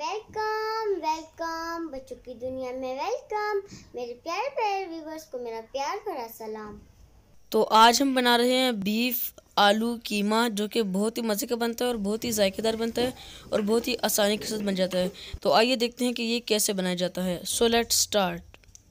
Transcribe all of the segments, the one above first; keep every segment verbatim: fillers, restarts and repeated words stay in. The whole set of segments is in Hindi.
वेलकम वेलकम बच्चों की दुनिया में वेलकम। मेरे प्यारे प्यारे व्यूवर्स को मेरा प्यार भरा सलाम। तो आज हम बना रहे हैं बीफ आलू कीमा, जो कि बहुत ही मज़े का बनता है और बहुत ही जायकेदार बनता है और बहुत ही आसानी के साथ बन जाता है। तो आइए देखते हैं कि ये कैसे बनाया जाता है। So let's start.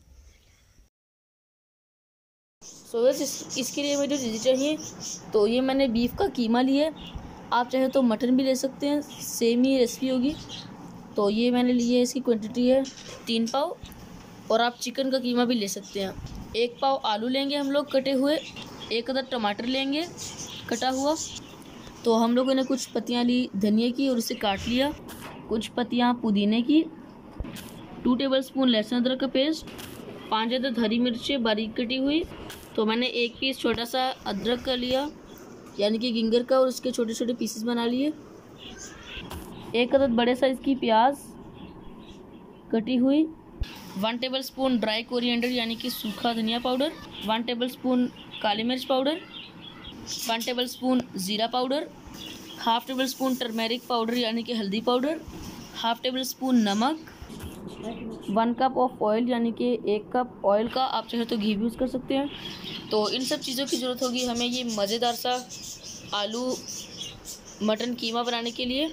सो बस इस, इसके लिए मुझे जो चीज़ें चाहिए, तो ये मैंने बीफ का कीमा लिया है। आप चाहे तो मटन भी ले सकते हैं, सेम ही रेसिपी होगी। तो ये मैंने लिए, इसकी क्वांटिटी है तीन पाव। और आप चिकन का कीमा भी ले सकते हैं। एक पाव आलू लेंगे हम लोग कटे हुए, एक अदर टमाटर लेंगे कटा हुआ। तो हम लोगों ने कुछ पत्तियां ली धनिया की और उसे काट लिया, कुछ पत्तियां पुदीने की, टू टेबलस्पून लहसुन अदरक का पेस्ट, पाँच अदद हरी मिर्चें बारीक कटी हुई। तो मैंने एक पीस छोटा सा अदरक का लिया, यानी कि गिंगर का, और उसके छोटे छोटे पीसेस बना लिए। एक अदद बड़े साइज़ की प्याज कटी हुई, वन टेबलस्पून ड्राई कोरिएंडर यानी कि सूखा धनिया पाउडर, वन टेबलस्पून काली मिर्च पाउडर, वन टेबलस्पून ज़ीरा powder, half table spoon turmeric powder यानी कि हल्दी पाउडर, हाफ टेबल स्पून नमक, वन कप ऑफ ऑयल यानी कि एक कप ऑयल का, आप चाहे तो घी भी यूज़ कर सकते हैं। तो इन सब चीज़ों की ज़रूरत होगी हमें ये मज़ेदार सा आलू मटन कीमा बनाने के लिए।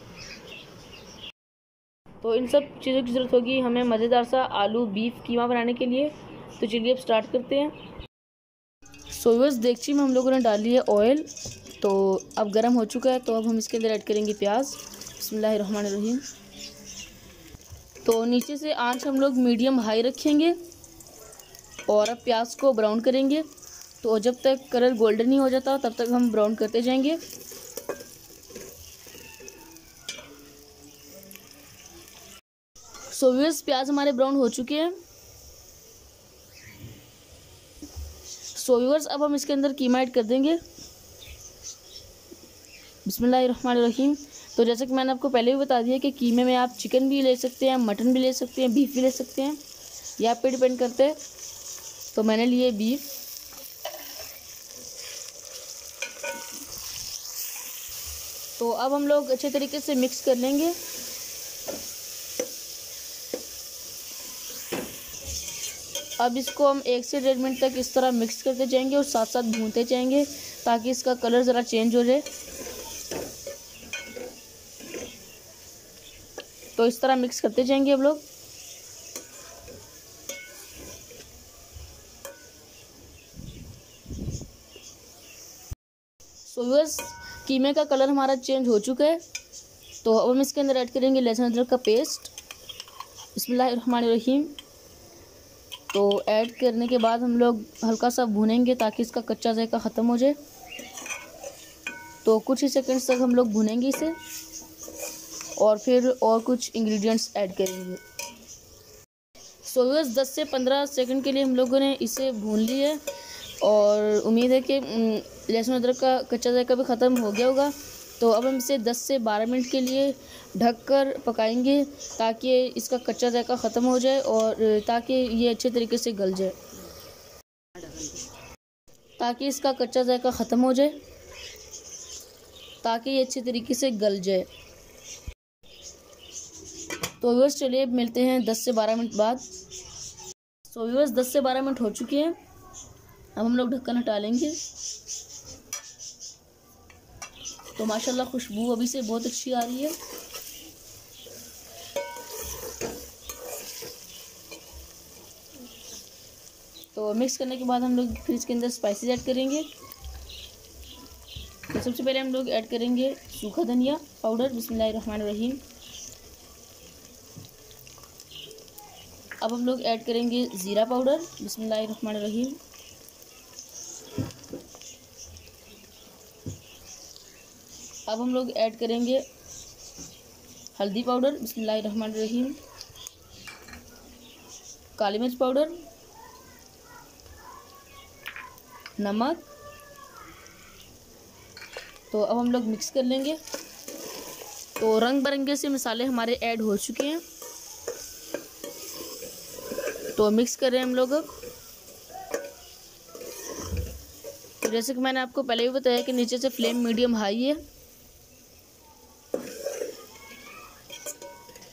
तो इन सब चीज़ों की ज़रूरत होगी हमें मज़ेदार सा आलू बीफ कीमा बनाने के लिए। तो चलिए अब स्टार्ट करते हैं। सो बस देगची में हम लोगों ने डाल लिया ऑयल, तो अब गर्म हो चुका है। तो अब हम इसके अंदर ऐड करेंगे प्याज। बिस्मिल्लाहिर्रहमानिर्रहीम। तो नीचे से आंच हम लोग मीडियम हाई रखेंगे और अब प्याज को ब्राउन करेंगे। तो जब तक कलर गोल्डन नहीं हो जाता तब तक हम ब्राउन करते जाएंगे। सो व्यूअर्स, प्याज हमारे ब्राउन हो चुके हैं। सो व्यूअर्स, अब हम इसके अंदर कीमा ऐड कर देंगे। बिस्मिल्लाहिर्रहमानिर्रहीम। तो जैसे कि मैंने आपको पहले भी बता दिया कि कीमे में आप चिकन भी ले सकते हैं, मटन भी ले सकते हैं, बीफ भी ले सकते हैं, ये आप पे डिपेंड करते हैं। तो मैंने लिए बीफ। तो अब हम लोग अच्छे तरीके से मिक्स कर लेंगे। अब इसको हम एक से डेढ़ मिनट तक इस तरह मिक्स करते जाएंगे और साथ साथ भूनते जाएंगे ताकि इसका कलर ज़रा चेंज हो जाए। तो इस तरह मिक्स करते जाएंगे हम लोग। सो व्यूअर्स, कीमे का कलर हमारा चेंज हो चुका है। तो अब हम इसके अंदर ऐड करेंगे लहसुन अदरक का पेस्ट। बिस्मिल्लाहिर्रहमानिर्रहीम। तो ऐड करने के बाद हम लोग हल्का सा भूनेंगे ताकि इसका कच्चा जायका ख़त्म हो जाए। तो कुछ ही सेकंड्स तक हम लोग भूनेंगे इसे और फिर और कुछ इंग्रेडिएंट्स ऐड करेंगे। सो व्यूअर्स, दस से पंद्रह सेकंड के लिए हम लोगों ने इसे भून लिया है और उम्मीद है कि लहसुन अदरक का कच्चा जायका भी ख़त्म हो गया होगा। तो अब हम इसे दस से बारह मिनट के लिए ढककर पकाएंगे ताकि इसका कच्चा जायका ख़त्म हो जाए और ताकि ये अच्छे तरीके से गल जाए ताकि इसका कच्चा जायका ख़त्म हो जाए ताकि ये अच्छे तरीके से गल जाए। तो व्यूअर्स, चलिए अब मिलते हैं दस से बारह मिनट बाद। सो व्यूअर्स, दस से बारह मिनट हो चुके हैं। अब हम लोग ढक्कन हटा लेंगे। तो माशाल्लाह खुशबू अभी से बहुत अच्छी आ रही है। तो मिक्स करने के बाद हम लोग फिर इसके अंदर स्पाइसेस ऐड करेंगे। तो सबसे पहले हम लोग ऐड करेंगे सूखा धनिया पाउडर। बिस्मिल्लाहिर्रहमानिर्रहीम। अब हम लोग ऐड करेंगे ज़ीरा पाउडर। बिस्मिल्लाहिर्रहमानिर्रहीम। अब हम लोग ऐड करेंगे हल्दी पाउडर। बिस्मिल्लाहिर्रहमानिर्रहीम। काली मिर्च पाउडर, नमक। तो अब हम लोग मिक्स कर लेंगे। तो रंग बिरंगे से मसाले हमारे ऐड हो चुके हैं। तो मिक्स कर रहे हैं हम लोग। तो जैसे कि मैंने आपको पहले भी बताया कि नीचे से फ्लेम मीडियम हाई है।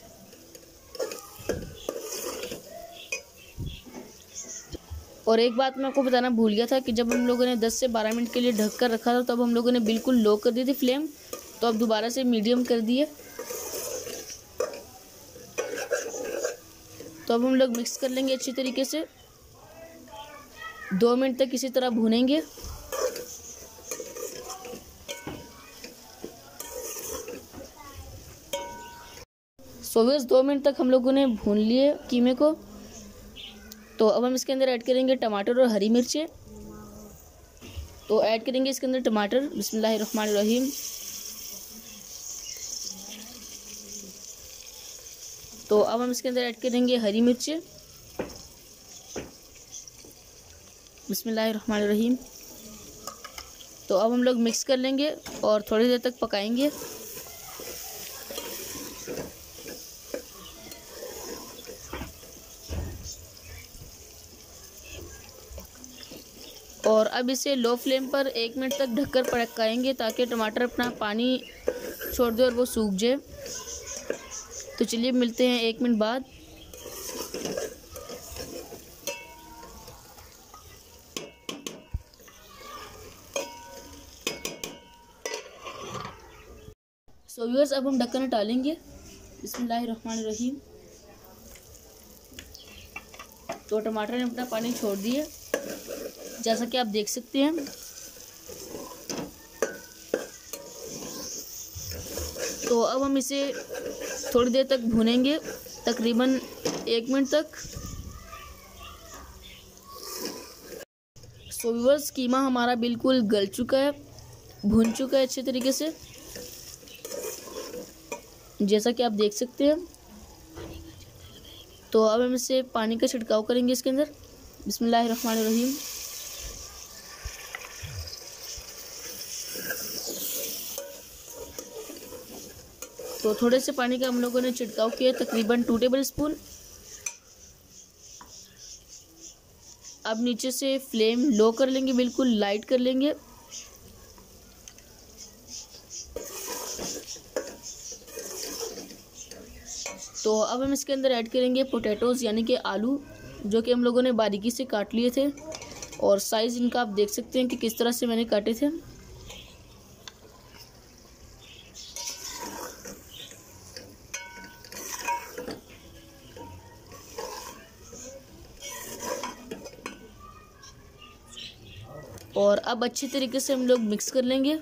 और एक बात मैं आपको बताना भूल गया था कि जब हम लोगों ने दस से बारह मिनट के लिए ढक कर रखा था तब हम लोगों ने बिल्कुल लो कर दी थी फ्लेम, तो अब दोबारा से मीडियम कर दिए। तो अब हम लोग मिक्स कर लेंगे अच्छी तरीके से, दो मिनट तक इसी तरह भूनेंगे। सो व्यूअर्स दो मिनट तक हम लोगों ने भून लिए कीमे को। तो अब हम इसके अंदर ऐड करेंगे टमाटर और हरी मिर्चें। तो ऐड करेंगे इसके अंदर टमाटर, बिस्मिल्लाहिर्रहमानिर्रहीम। तो अब हम इसके अंदर ऐड करेंगे हरी मिर्चें, बिस्मिल्लाहिर्रहमानिर्रहीम। तो अब हम लोग मिक्स कर लेंगे और थोड़ी देर तक पकाएंगे। और अब इसे लो फ्लेम पर एक मिनट तक ढककर पकाएंगे ताकि टमाटर अपना पानी छोड़ दे और वो सूख जाए। तो चलिए मिलते हैं एक मिनट बाद। सो व्यूअर्स अब हम ढक्कन हटालेंगे, बिस्मिल्लाहिर्रहमानिर्रहीम। तो टमाटर ने अपना पानी छोड़ दिया जैसा कि आप देख सकते हैं। तो अब हम इसे थोड़ी देर तक भूनेंगे, तकरीबन एक मिनट तक। सो व्यूअर्स कीमा हमारा बिल्कुल गल चुका है, भून चुका है अच्छे तरीके से, जैसा कि आप देख सकते हैं। तो अब हम इसे पानी का छिड़काव करेंगे इसके अंदर, बिस्मिल्लाहिर्रहमानिर्रहीम। तो थोड़े से पानी का हम लोगों ने छिड़काव किया, तकरीबन टू टेबल स्पून। अब नीचे से फ्लेम लो कर लेंगे, बिल्कुल लाइट कर लेंगे। तो अब हम इसके अंदर ऐड करेंगे पोटैटोज़ यानी कि आलू, जो कि हम लोगों ने बारीकी से काट लिए थे। और साइज़ इनका आप देख सकते हैं कि किस तरह से मैंने काटे थे। और अब अच्छी तरीके से हम लोग मिक्स कर लेंगे।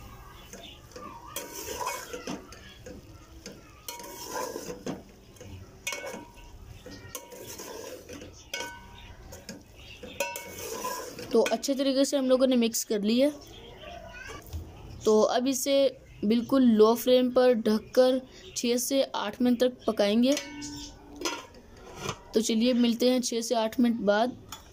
तो अच्छे तरीके से हम लोगों ने मिक्स कर लिया। तो अब इसे बिल्कुल लो फ्लेम पर ढककर छः से आठ मिनट तक पकाएंगे। तो चलिए मिलते हैं छः से आठ मिनट बाद।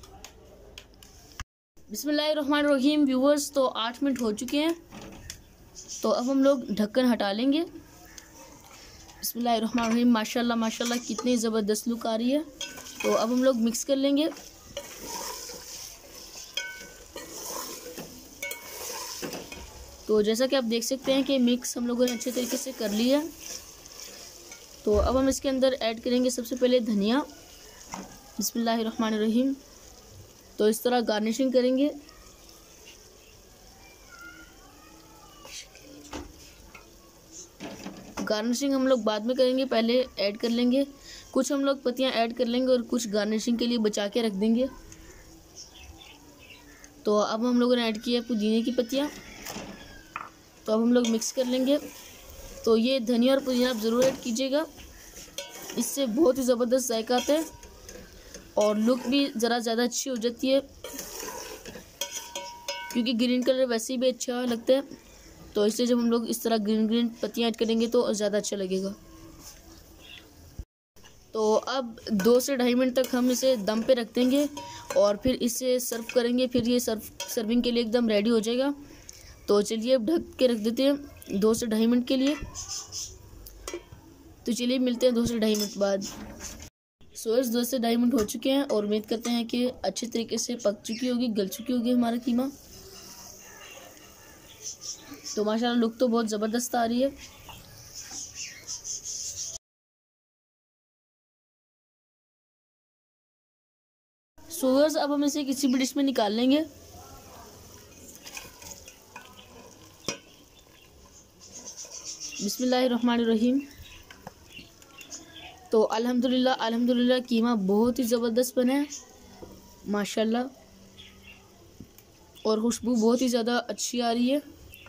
बिस्मिल्लाहिर्रहमानिर्रहीम व्यूअर्स, तो आठ मिनट हो चुके हैं। तो अब हम लोग ढक्कन हटा लेंगे। बिस्मिल्लाहिर्रहमानिर्रहीम, माशाल्लाह माशाल्लाह कितनी ज़बरदस्त लुक आ रही है। तो अब हम लोग मिक्स कर लेंगे। तो जैसा कि आप देख सकते हैं कि मिक्स हम लोगों ने अच्छे तरीके से कर लिया। तो अब हम इसके अंदर ऐड करेंगे सबसे पहले धनिया, बिस्मिल्लाहिर्रहमानिर्रहीम। तो इस तरह गार्निशिंग करेंगे। गार्निशिंग हम लोग बाद में करेंगे, पहले ऐड कर लेंगे। कुछ हम लोग पत्तियां ऐड कर लेंगे और कुछ गार्निशिंग के लिए बचा के रख देंगे। तो अब हम लोगों ने ऐड किया पुदीने की पत्तियां। तो अब हम लोग मिक्स कर लेंगे। तो ये धनिया और पुदीना आप ज़रूर ऐड कीजिएगा, इससे बहुत ही ज़बरदस्त जायका आता है और लुक भी ज़रा ज़्यादा अच्छी हो जाती है, क्योंकि ग्रीन कलर वैसे भी अच्छा लगता है। तो इससे जब हम लोग इस तरह ग्रीन ग्रीन पत्तियाँ ऐड करेंगे तो ज़्यादा अच्छा लगेगा। तो अब दो से ढाई मिनट तक हम इसे दम पे रख देंगे और फिर इसे सर्व करेंगे। फिर ये सर्व सर्विंग के लिए एकदम रेडी हो जाएगा। तो चलिए अब ढक के रख देते हैं दो से ढाई मिनट के लिए। तो चलिए मिलते हैं दो से ढाई मिनट बाद। सो दो से ढाई मिनट हो चुके हैं और उम्मीद करते हैं कि अच्छे तरीके से पक चुकी होगी, गल चुकी होगी हमारा कीमा। तो माशाल्लाह लुक तो बहुत ज़बरदस्त आ रही है। सो व्यूअर्स अब हम इसे किसी भी डिश में निकाल लेंगे। बिस्मिल्लाहिर्रहमानिर्रहीम। तो अल्हम्दुलिल्लाह अल्हम्दुलिल्लाह कीमा बहुत ही ज़बरदस्त बना है माशाल्लाह, और खुशबू बहुत ही ज़्यादा अच्छी आ रही है।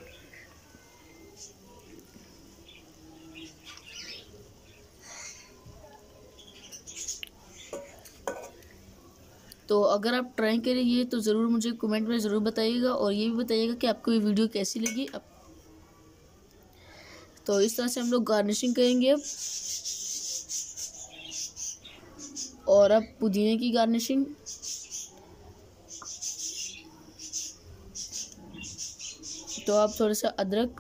तो अगर आप ट्राई करेंगे तो ज़रूर मुझे कमेंट में ज़रूर बताइएगा, और ये भी बताइएगा कि आपको ये वीडियो कैसी लगी। अब तो इस तरह से हम लोग गार्निशिंग करेंगे अब, और अब पुदीने की गार्निशिंग। तो आप थोड़ा सा अदरक,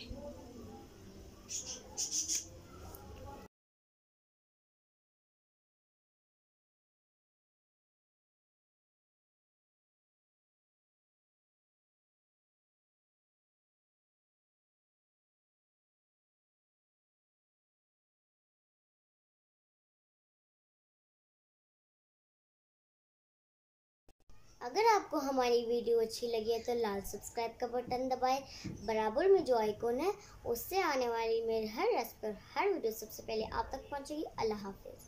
अगर आपको हमारी वीडियो अच्छी लगी है तो लाल सब्सक्राइब का बटन दबाएं, बराबर में जो आइकॉन है उससे आने वाली मेरे हर रेसिपी हर वीडियो सबसे पहले आप तक पहुंचेगी। अल्लाह हाफिज।